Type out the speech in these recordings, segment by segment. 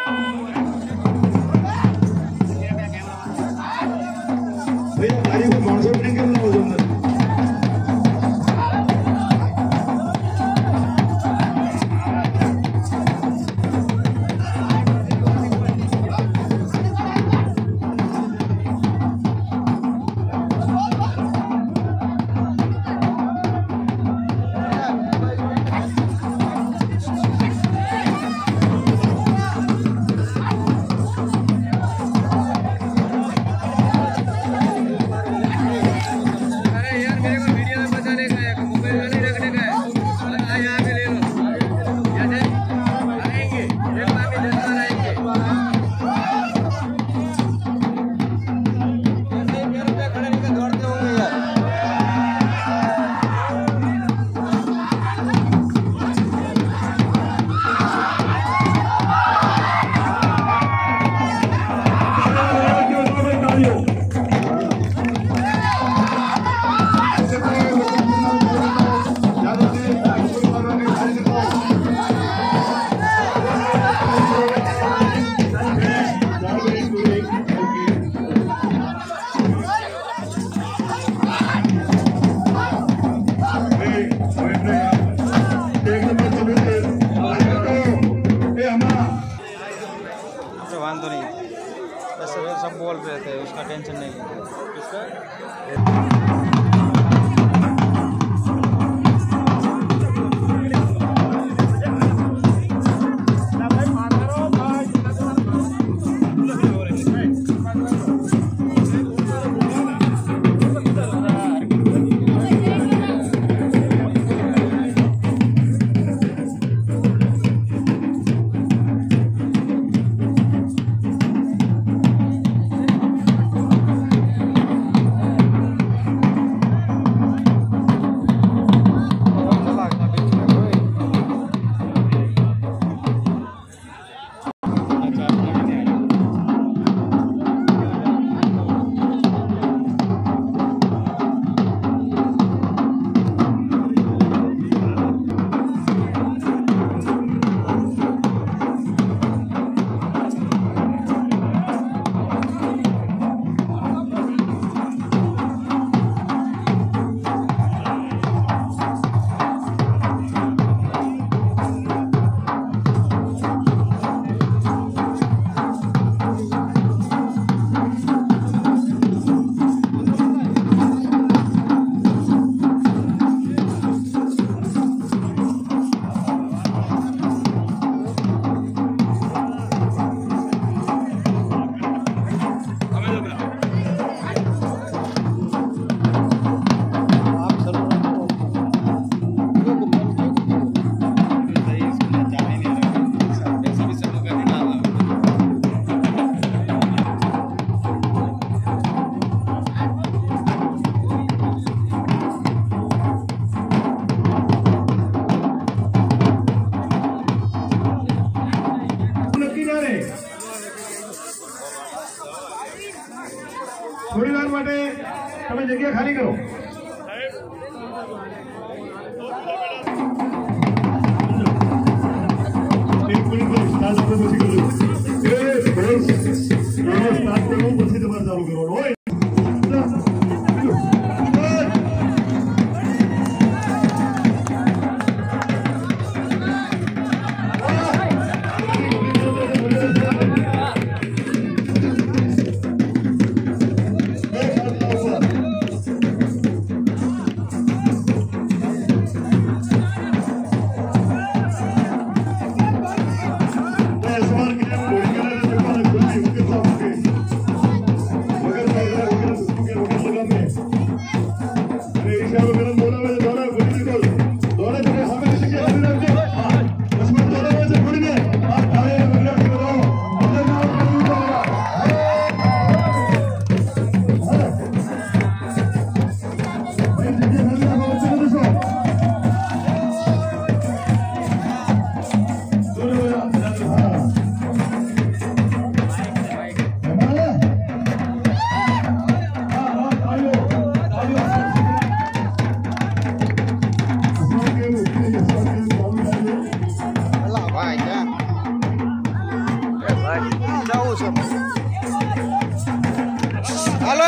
वांधो नहीं, सब बोल रहे थे, उसका टेंशन नहीं है उसका। थोड़ी वार माटे તમે જગ્યા ખાલી કરો। એક મિનિટ સ્ટાર્ટ આપણે પછી કરજો। સ્ટાર્ટ કરો પછી તમારે ચાલુ કરવાનું હોય। જવું છે હાલો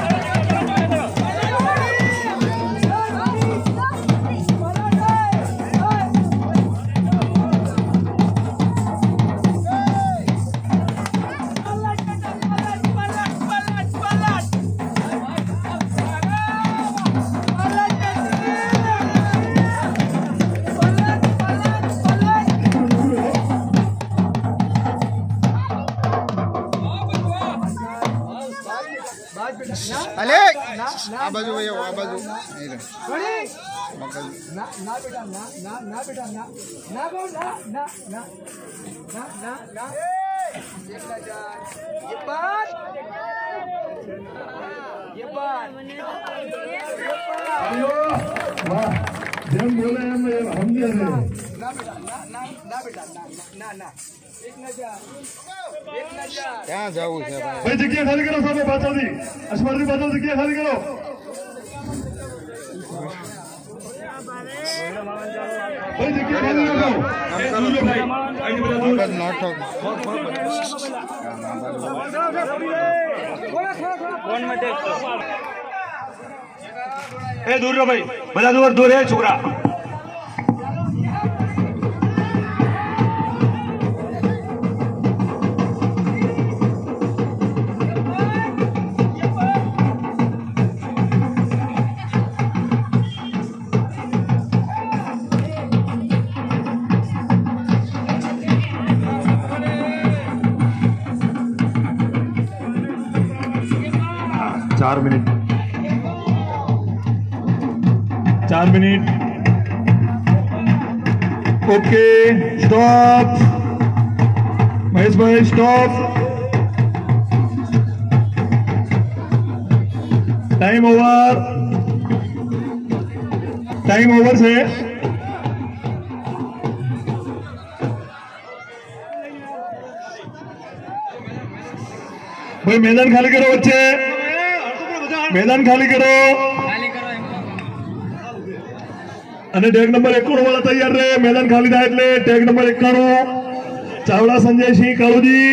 अले आ बाजू भैया आ बाजू नहीं रे ना ना बेटा ना ना ना बेटा ना ना बोल ना ना ना ना ना ना ये बात वाह जब बोले हम दे रहे ना बेटा ना ना ना बेटा ना ना ना एक नजर क्या जाऊ છે ભાઈ भाई जगह खाली करो सामने बादल दी अशमर दी बादल जगह खाली करो भाई जगह खाली करो बस नॉट फोन में टेक ए दूर रहो भाई बड़ा दूर दूर है छोकरा चार मिनट ओके स्टॉप महेश भाई स्टॉप टाइम ओवर से भाई मैदान खाली करो बच्चे मैदान खाली करो અને ટેગ નંબર 91 વાળા તૈયાર રહે मैदान ખાલી થાય એટલે ટેગ નંબર 91 ચાવડા સંજયસિંહ કાળુજી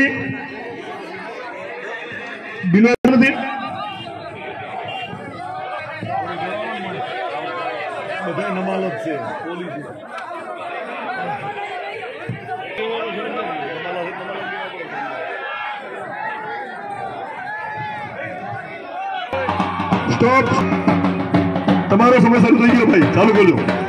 બિલો નથી બધા નમાલત છે પોલીસ स्टॉप તમારો સમય શરૂ થઈ ગયો ભાઈ ચાલુ કરજો